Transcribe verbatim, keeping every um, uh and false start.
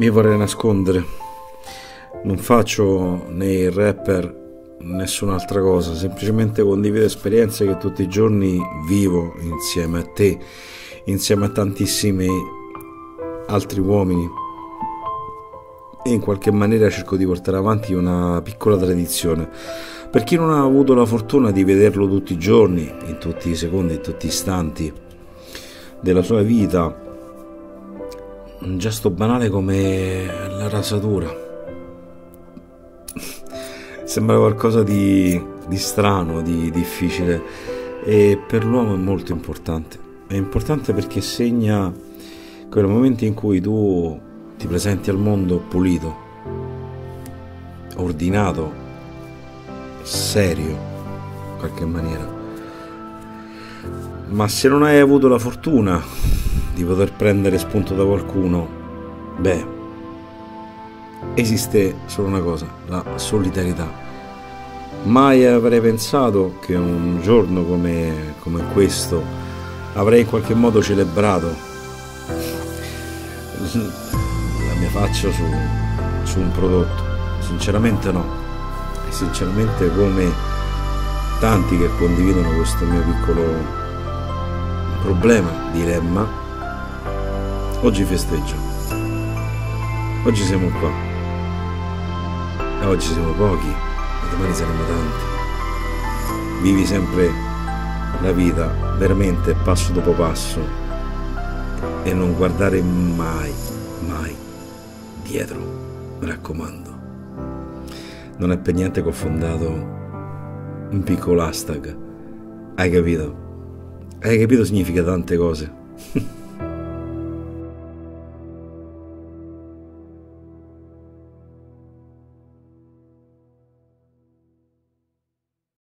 Mi vorrei nascondere, non faccio né il rapper, nessun'altra cosa, semplicemente condivido esperienze che tutti i giorni vivo insieme a te, insieme a tantissimi altri uomini, e in qualche maniera cerco di portare avanti una piccola tradizione. Per chi non ha avuto la fortuna di vederlo tutti i giorni, in tutti i secondi, in tutti gli istanti della sua vita, un gesto banale come la rasatura sembra qualcosa di, di strano, di difficile, e per l'uomo è molto importante. È importante perché segna quel momento in cui tu ti presenti al mondo pulito, ordinato, serio, in qualche maniera. Ma se non hai avuto la fortuna di poter prendere spunto da qualcuno, beh, esiste solo una cosa: la solidarietà. Mai avrei pensato che un giorno come, come questo avrei in qualche modo celebrato la mia faccia su, su un prodotto. Sinceramente no. E sinceramente, come tanti che condividono questo mio piccolo problema, dilemma, oggi festeggio. Oggi siamo qua. E oggi siamo pochi, ma domani saremo tanti. Vivi sempre la vita veramente passo dopo passo e non guardare mai, mai dietro, mi raccomando. Non è per niente che ho fondato un piccolo hashtag. Hai capito? Hai capito? Significa tante cose.